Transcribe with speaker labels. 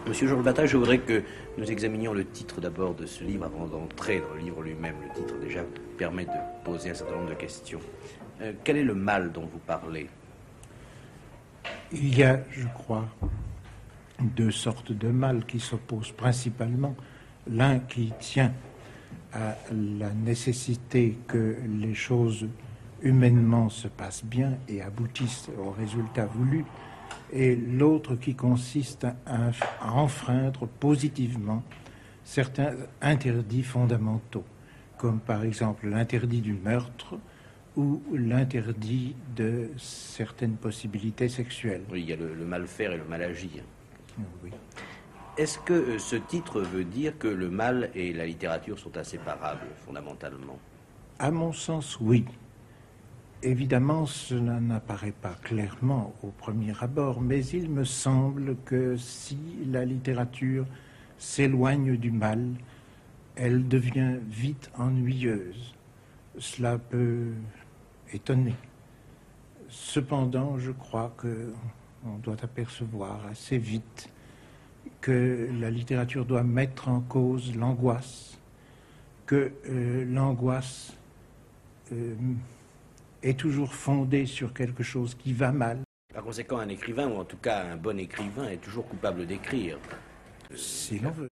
Speaker 1: Monsieur Georges Bataille, je voudrais que nous examinions le titre d'abord de ce livre avant d'entrer dans le livre lui-même. Le titre déjà permet de poser un certain nombre de questions. Quel est le mal dont vous parlez?
Speaker 2: Il y a, je crois, deux sortes de mal qui s'opposent principalement. L'un qui tient à la nécessité que les choses humainement se passent bien et aboutissent au résultat voulu, et l'autre qui consiste à enfreindre positivement certains interdits fondamentaux, comme par exemple l'interdit du meurtre ou l'interdit de certaines possibilités sexuelles.
Speaker 1: Oui, il y a le mal faire et le mal agir.
Speaker 2: Oui.
Speaker 1: Est-ce que ce titre veut dire que le mal et la littérature sont inséparables, fondamentalement?
Speaker 2: À mon sens, oui. Évidemment, cela n'apparaît pas clairement au premier abord, mais il me semble que si la littérature s'éloigne du mal, elle devient vite ennuyeuse. Cela peut étonner. Cependant, je crois qu'on doit apercevoir assez vite que la littérature doit mettre en cause l'angoisse, que l'angoisse est toujours fondée sur quelque chose qui va mal.
Speaker 1: Par conséquent, un écrivain, ou en tout cas un bon écrivain, est toujours coupable d'écrire.
Speaker 2: Si l'on veut.